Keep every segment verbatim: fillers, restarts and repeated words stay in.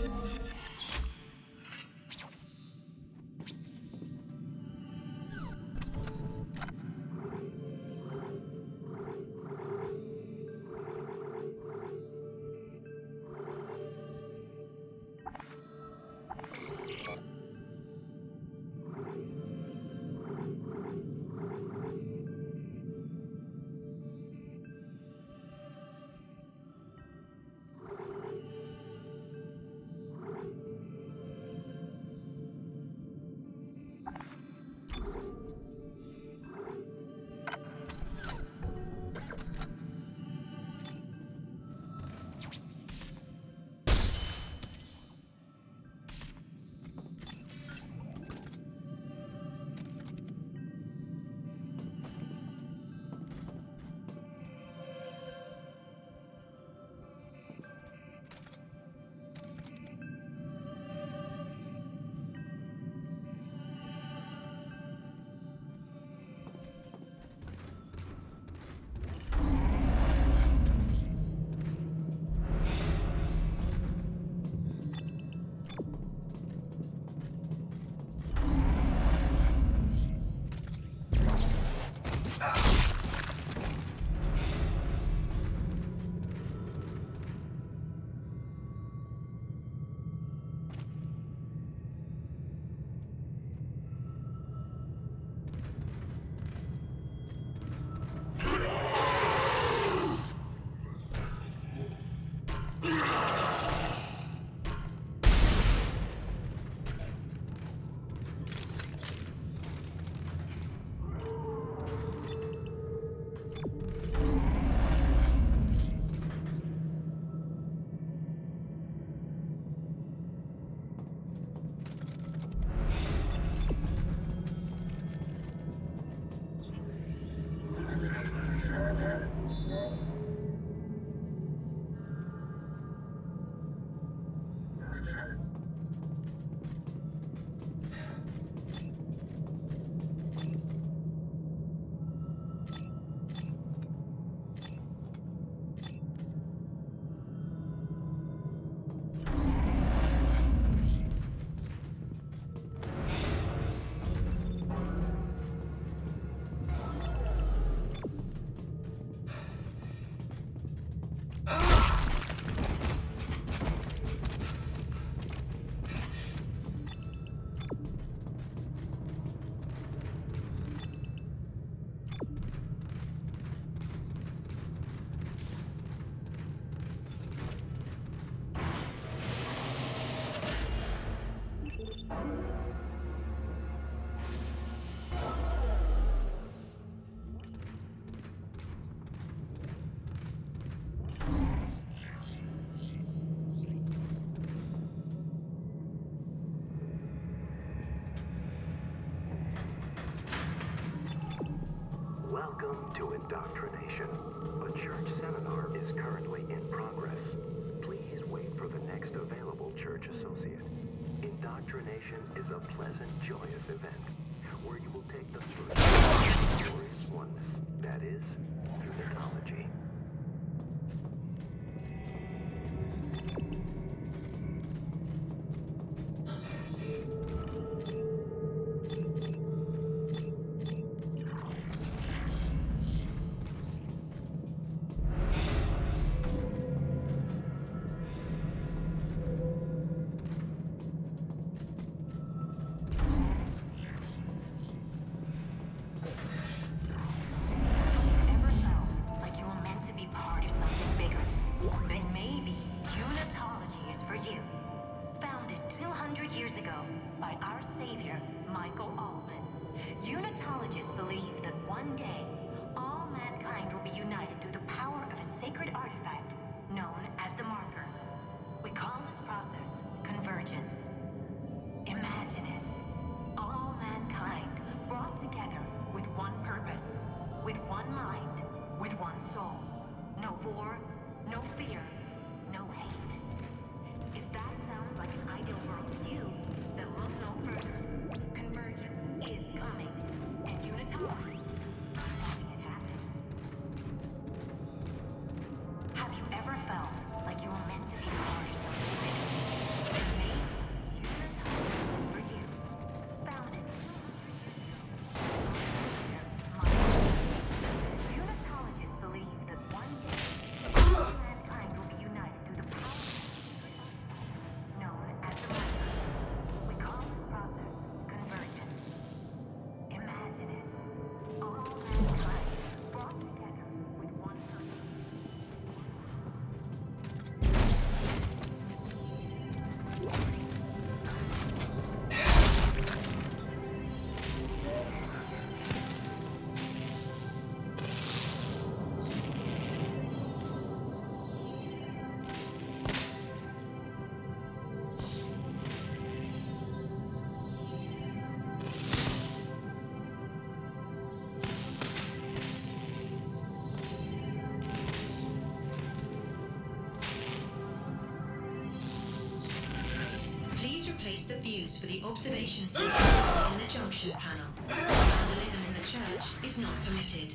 Welcome to Indoctrination. A church seminar is currently in progress. Please wait for the next available church associate. Indoctrination is a pleasant, joyous event where you will take the first glorious oneness, that is, unitology. Have you place the fuse for the observation center in the junction panel. Vandalism in the church is not permitted.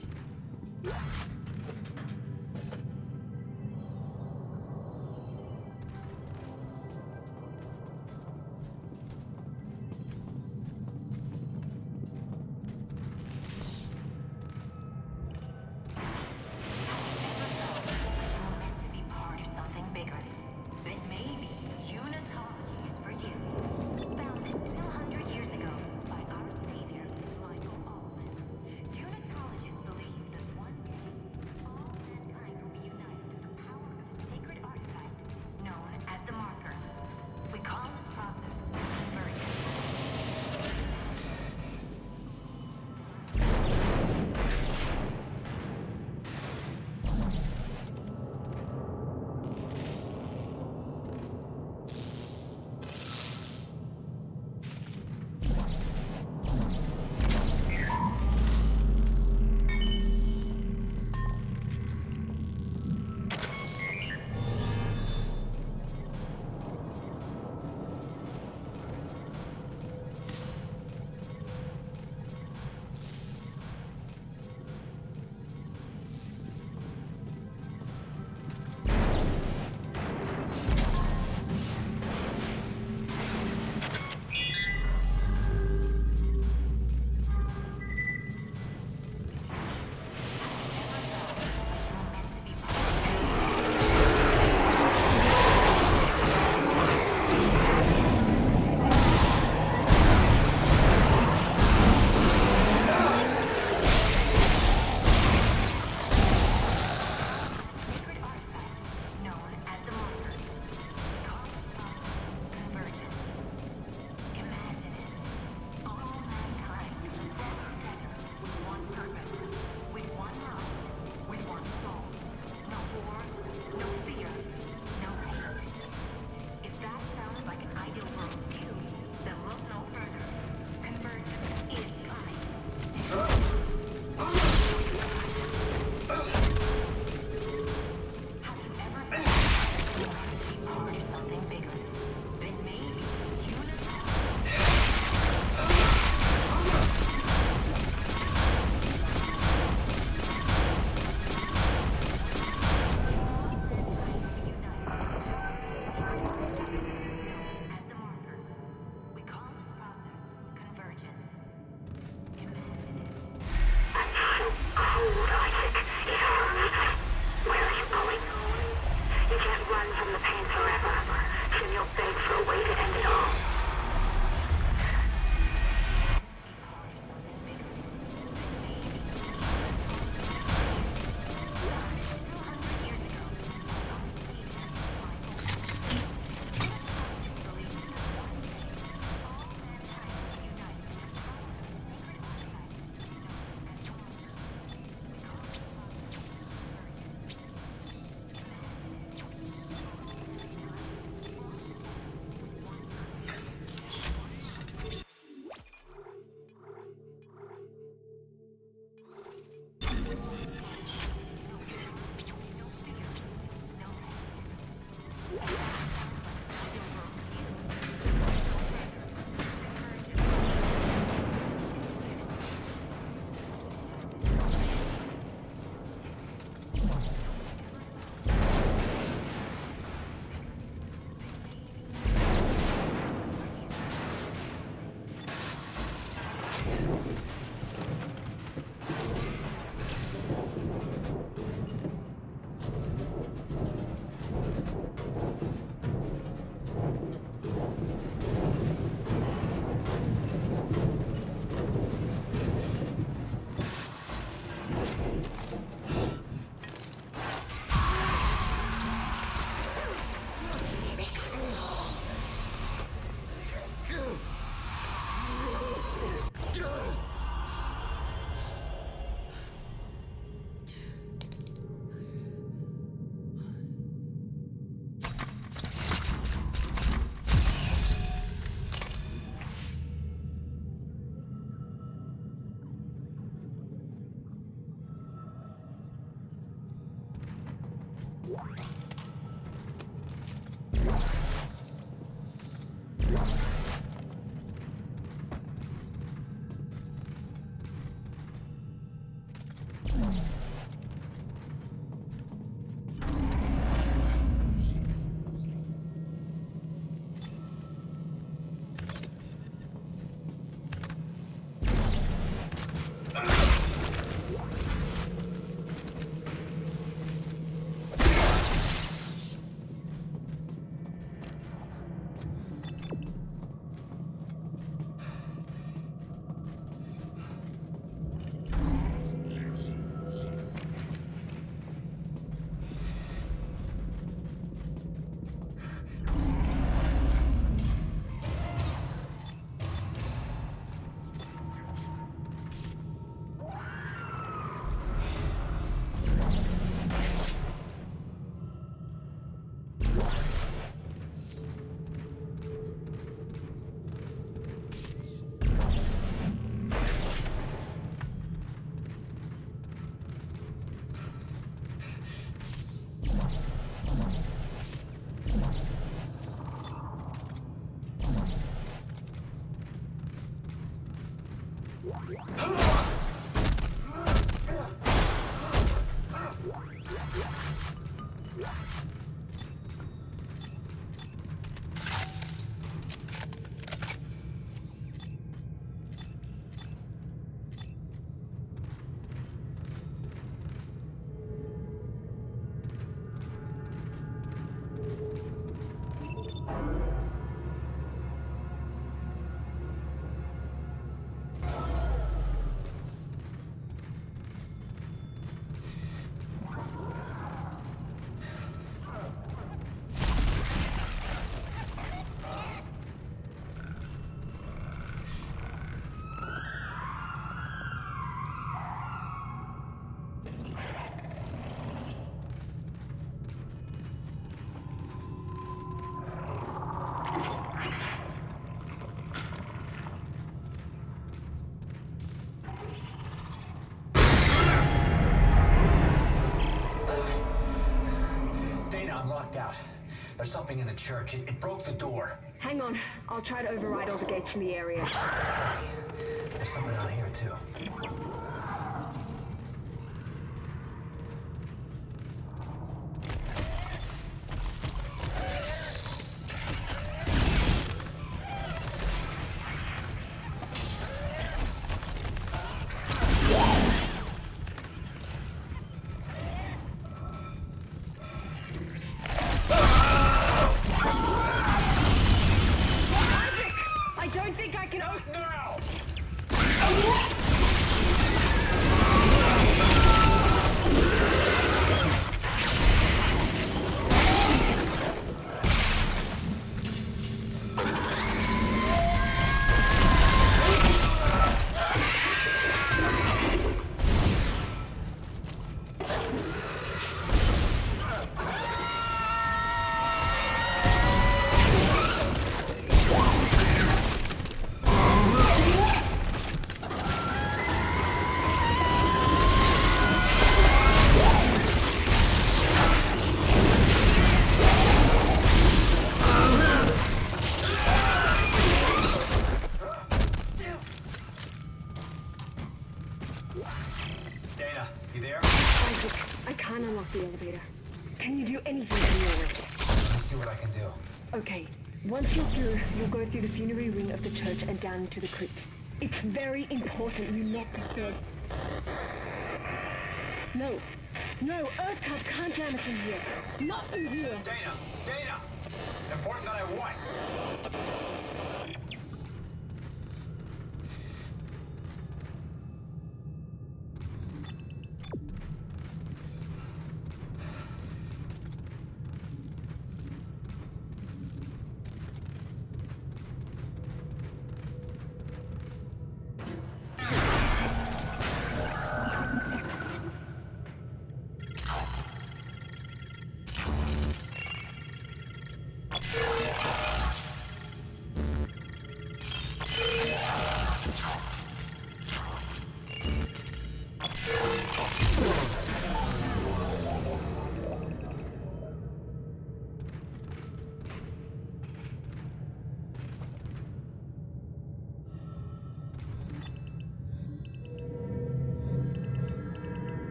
There's something in the church. It, it broke the door. Hang on. I'll try to override all the gates in the area. There's something out here, too. Dana, you there? Isaac, I can't unlock the elevator. Can you do anything from your end? Let me see what I can do. Okay. Once you're through, you'll go through the funerary ring of the church and down into the crypt. It's very important you not disturb. No. No, Earthcub can't jam us in here. Not in here. Dana! Dana! Important that I what?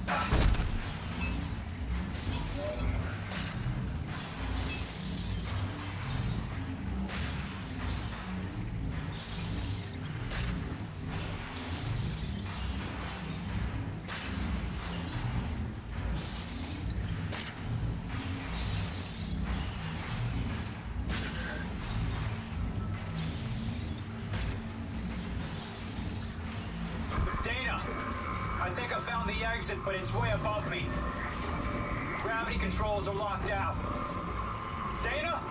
I think I found the exit, but it's way above me. Gravity controls are locked out. Dana?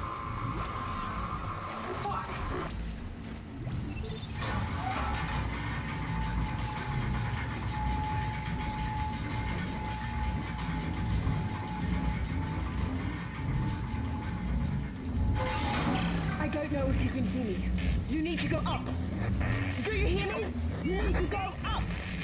Fuck! I don't know if you can hear me. You need to go up. Do you hear me? You need to go up.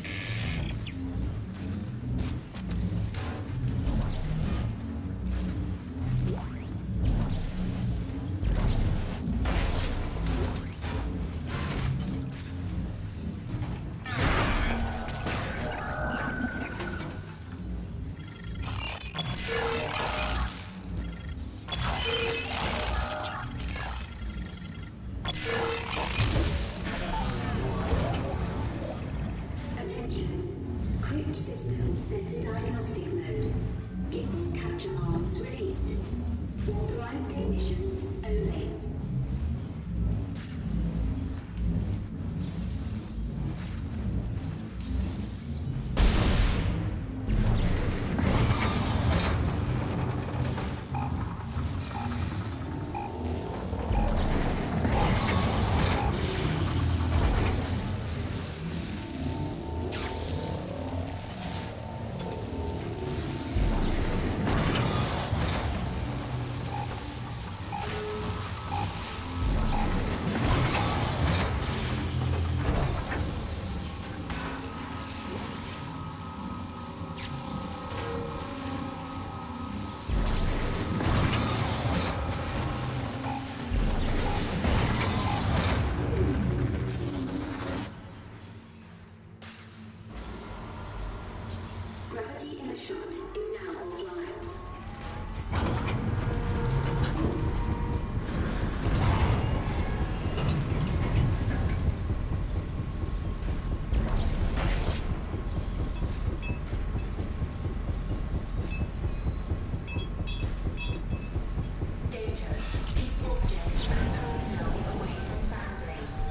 Attention. Crypt systems set to diagnostic mode. Gate capture arms released. Authorized emissions only. Gravity in the shot is now offline. Danger. Keep objects and personnel away from fan blades.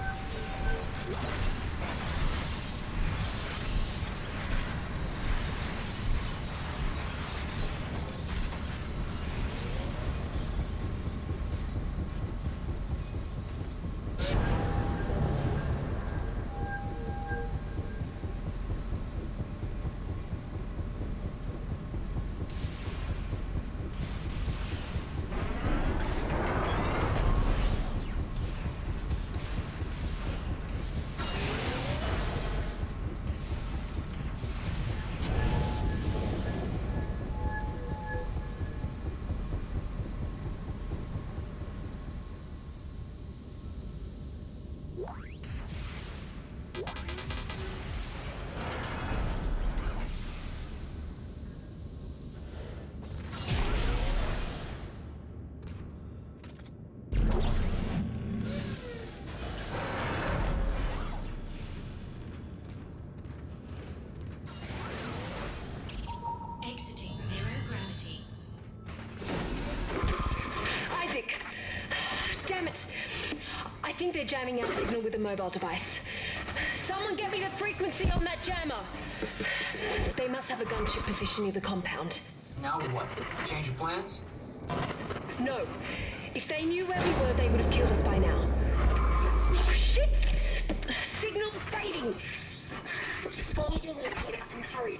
Exiting zero gravity. Isaac! Damn it! I think they're jamming our signal with a mobile device. Someone get me the frequency on that jammer! They must have a gunship position near the compound. Now what? Change your plans? No. If they knew where we were, they would have killed us by now. Oh, shit! Signal's fading! Just follow your locator and hurry.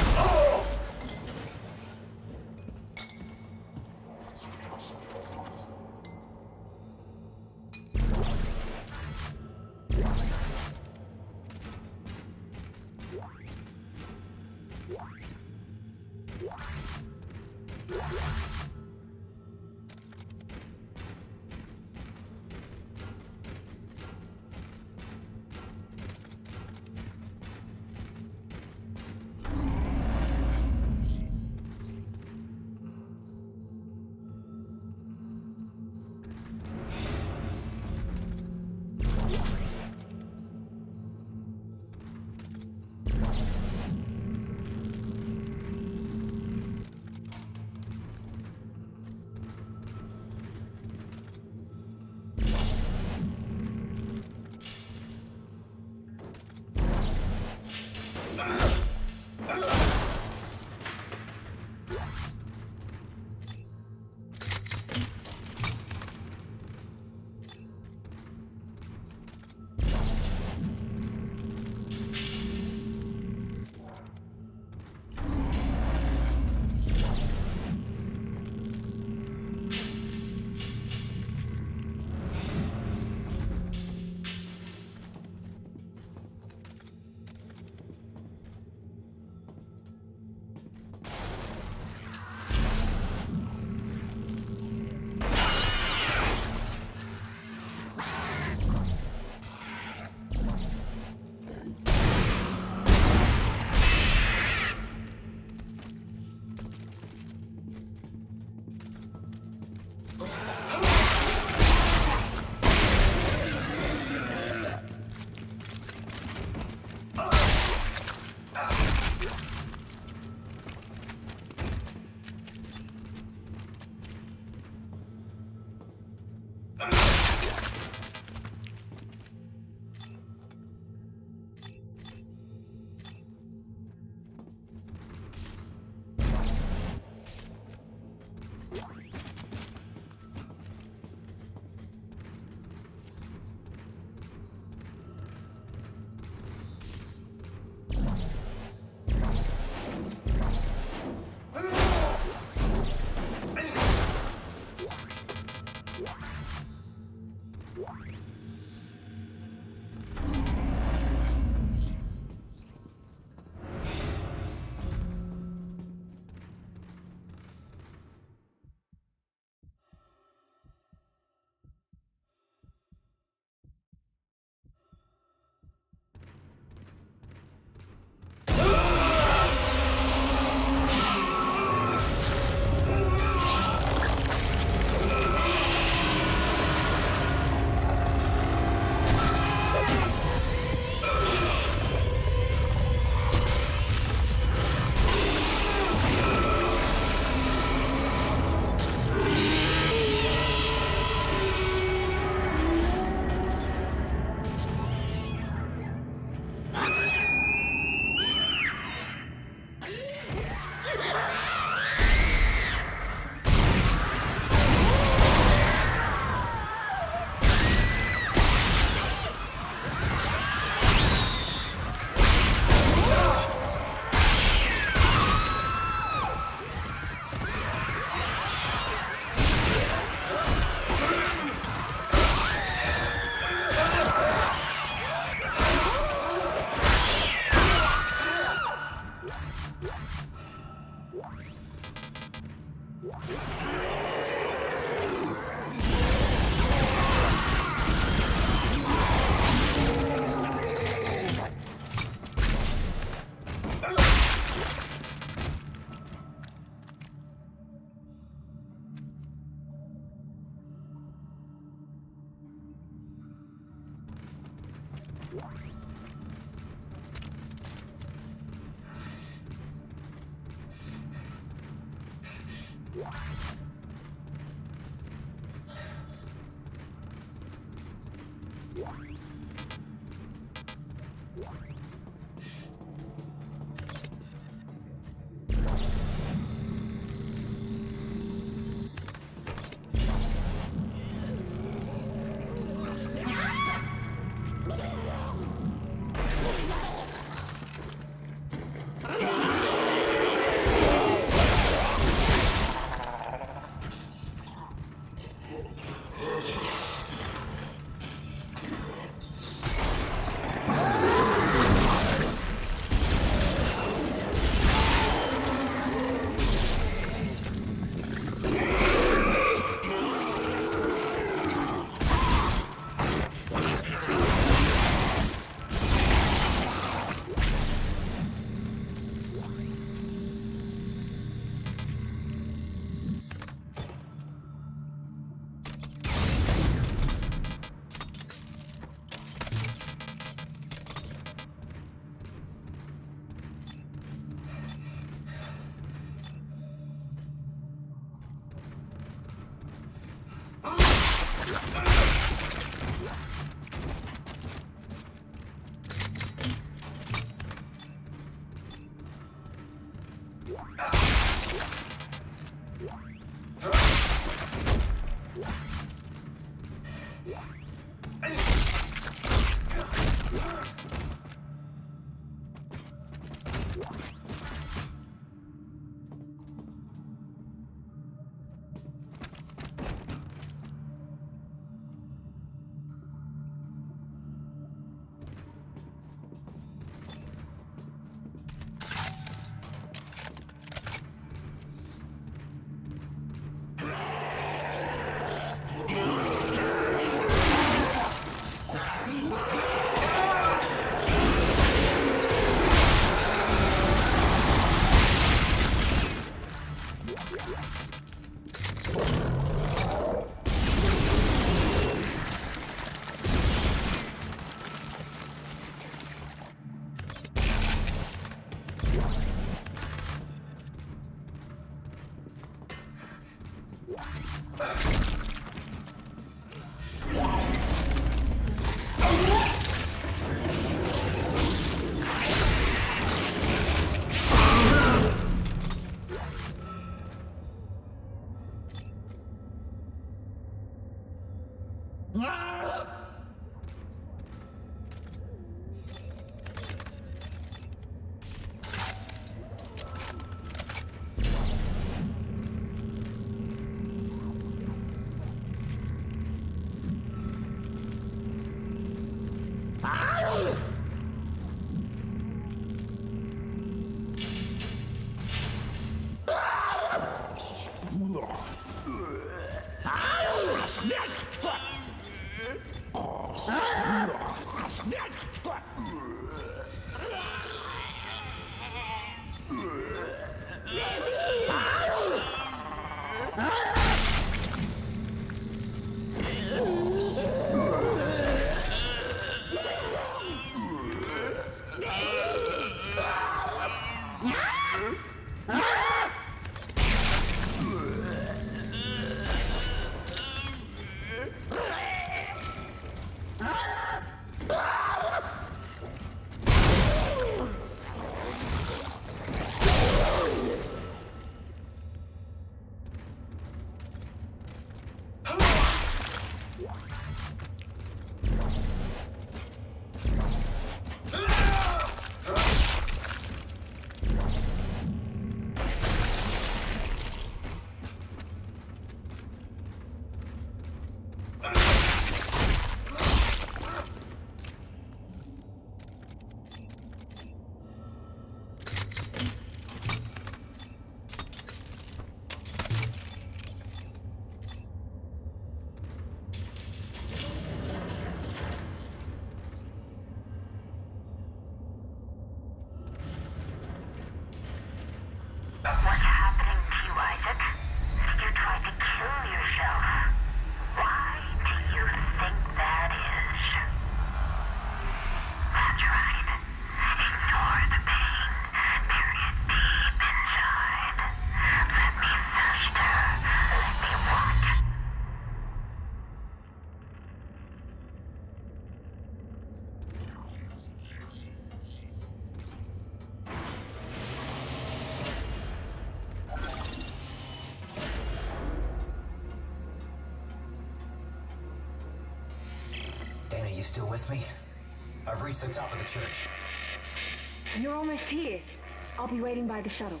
Dana, you still with me? I've reached the top of the church. You're almost here. I'll be waiting by the shuttle.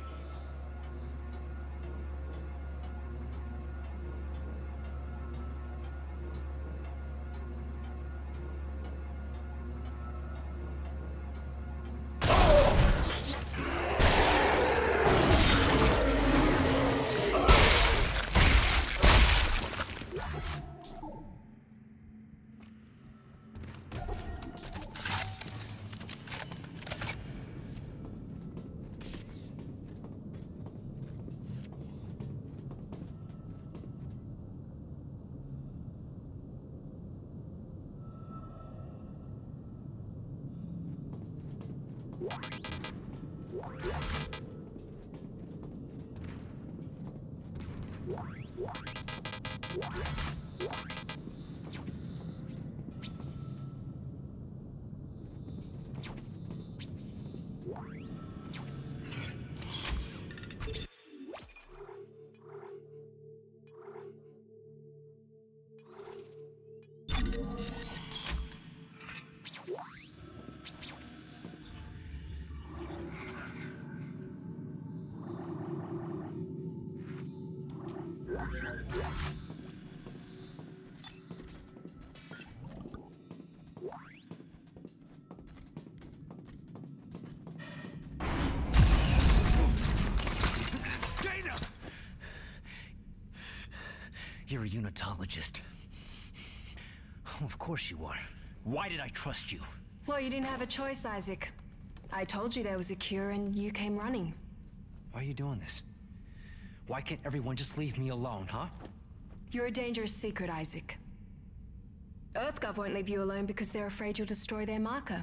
You're a unitologist. Oh, of course you are. Why did I trust you? Well, you didn't have a choice, Isaac. I told you there was a cure and you came running. Why are you doing this? Why can't everyone just leave me alone, huh? You're a dangerous secret, Isaac. EarthGov won't leave you alone because they're afraid you'll destroy their marker.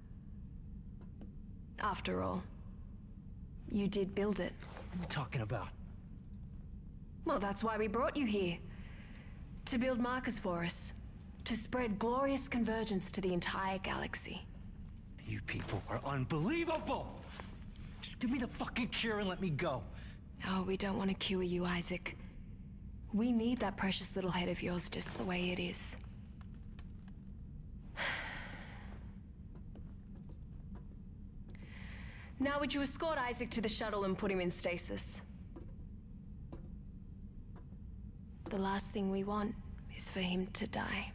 After all, you did build it. What are you talking about? Well, that's why we brought you here. To build markers for us. To spread glorious convergence to the entire galaxy. You people are unbelievable! Just give me the fucking cure and let me go. Oh, we don't want to cure you, Isaac. We need that precious little head of yours just the way it is. Now would you escort Isaac to the shuttle and put him in stasis? The last thing we want is for him to die.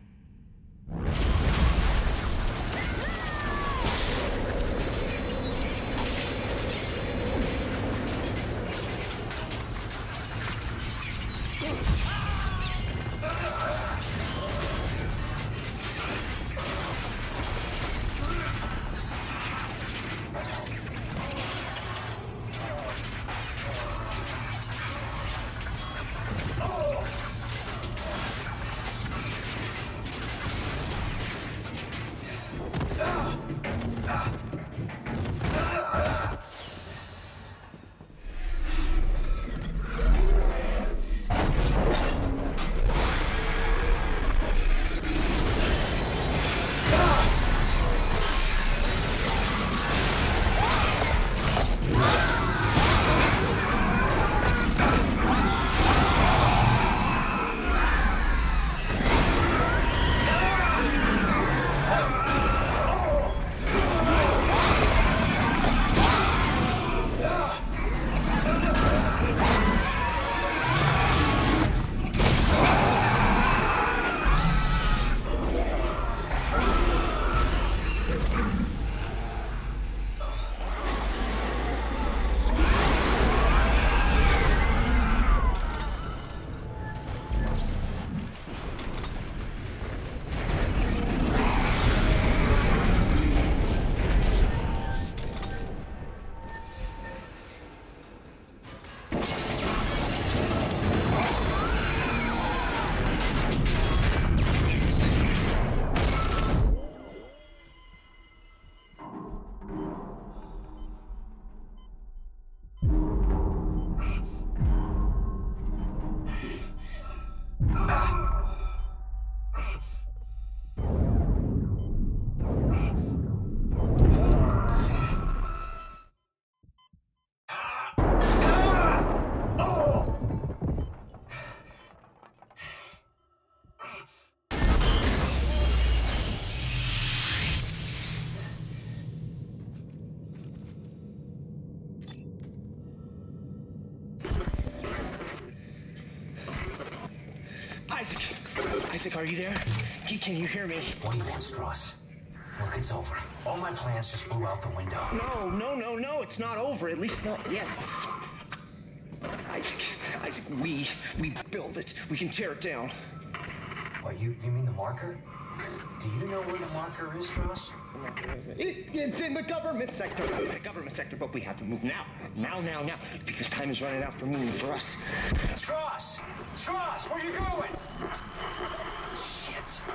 Isaac! Isaac, are you there? Can, can you hear me? What do you want, Stross? Look, it's over. All my plans just blew out the window. No, no, no, no, it's not over. At least not yet. Isaac, Isaac, we, we build it. We can tear it down. What, you, you mean the marker? Do you know where the marker is, Stross? It, it's in the government sector. The government sector, but we have to move now. Now, now, now. Because time is running out for me and for us. Stross! Stross, where you going? Shit.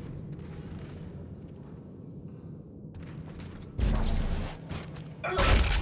Ugh!